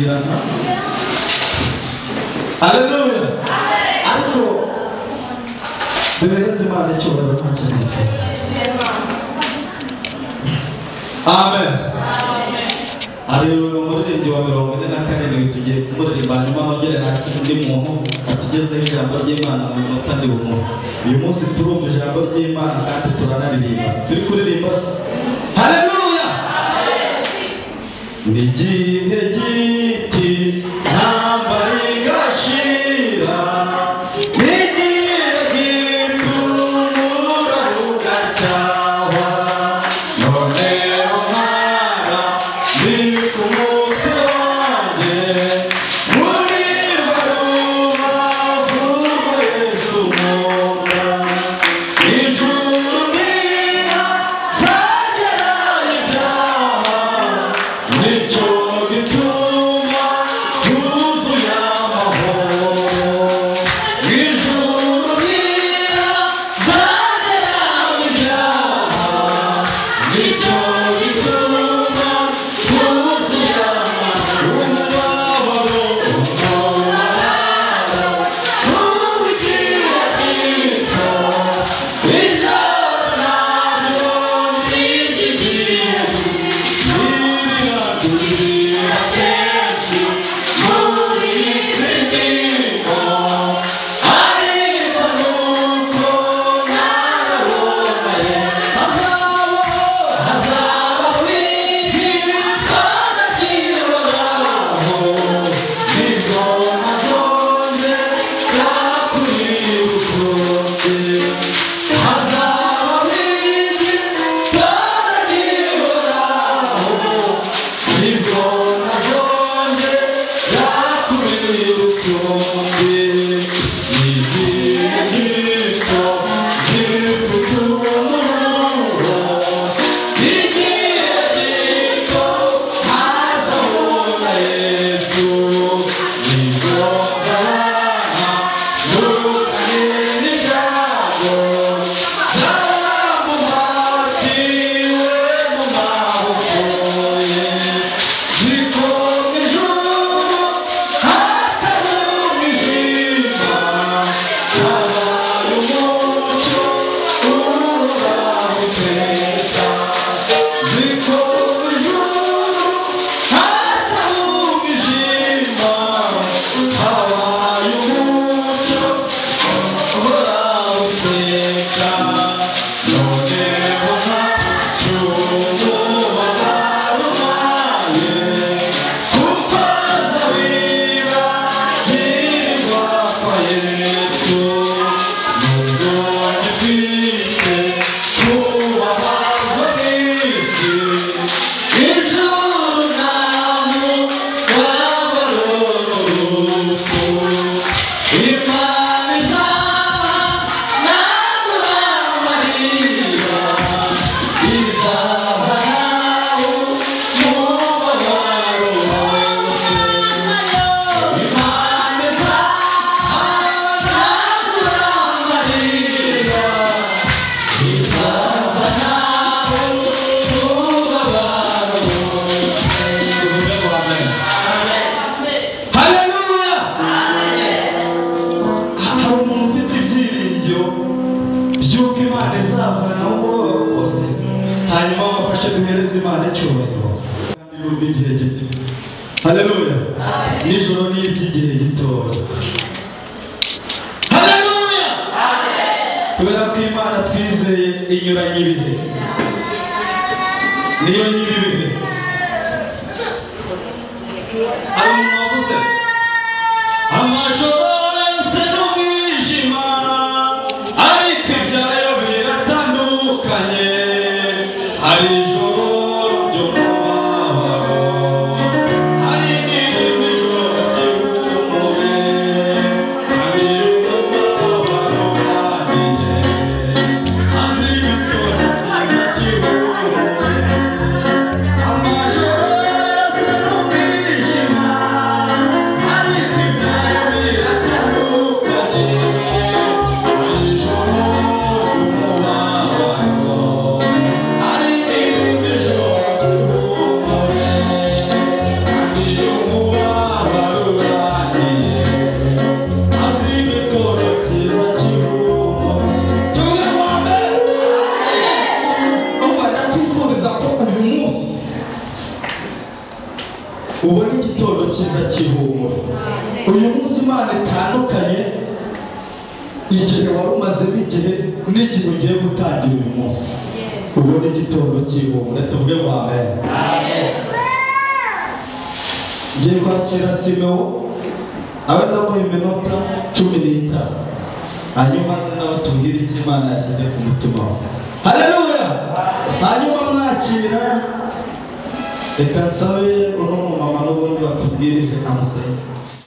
gusinzirana. Haleluya. Ariko duhereze Imana icyubahiro nta kintu gito. Amen. Ari umuririmbyi wa 44 tugiye kumuririmba nyuma hongere n'undi muntu atugezeho ijambo ry'Imana mu minota ndi umuntu. Uyu munsi turumva ijambo ry'Imana kandi turanaririmba. Turi kuririmba. Haleluya. Nigihe giti ntambara igashira nigihe gitumura ugacyaha none umara ni ku mutwe wanjye muri barubavu Yesu munda ijuru niba zagera ibyaha nicyo gituma tuzuye amahoro ijuru niba zagera ibyaha nicyo gituma tuzuye amahoro umubabaro ubugira gito ijoro ntabwo ntigigiye niragurira kenshi muri isi ndimo ariko nuko narabonye hazabaho igikona kihoraho nibwo nazongera kurirukundi hazabaho igikona kihoraho nibwo nazongera kurirukundi igihe gito gifite umumaro igihe gito ntazabona Yesu nibwo nzabana n'urukanira ibyago zamuhatiwe mu maboko ye ziko mu ijuru hatari umwijima habaye umucyo uhoraho iteka ziko mu ijuru hatari umwijima habaye umucyo uhoraho iteka noneho ntacu umubabaro ubaye kuko nzawiba nkirirwa kwa Yesu nubwo ngifite kubabazwa n'isi ijuru ntamu wabaro n'urupfu Imana izaha nagura amarira izaba nawe umubabaro wose Imana izaha nagura amarira izaba nawe umubabaro wose Haleluya. Hari umuntu ufite ibyiringiro by'uko Imana izavana umubabaro wose hanyuma bafashe duhereze Imana icyubahiro kandi y'ubw'igihe gito. Haleluya. Nijoro ni iby'igihe gitoya. Haleluya. Kubera ko Imana twizeye inyuranye ibihe niyo nyir'ibihe. Hari umuntu wavuze amajoro yose n'umwijima ariko ibyayo biratandukanye hari ijoro ry'umubabaro hari n'irindi joro ry'ihumure hari umubabaro wanjye azi ibitoro byiza cy'ihumure amajoro yose n'umwijima ariko ibyayo biratandukanye hari ijoro ry'umubabaro hari n'irindi ubone igitondo cyiza cy'ihumure. Uyu munsi Imana itandukanye igihe wari umazemo igihe n'igihe ugiye gutangira uyu munsi. Ubone igitondo cy'ihumure. Tuvuge ngo amen. Ngiye kwakira Simeo abe ndamuha iminota 15 hanyuma aze nawe tubwire icyo Imana yashyize ku mutima we. Haleluya. Hanyuma mwakira reka nsabe uno mumama n'ubundi batubwirije amusenge.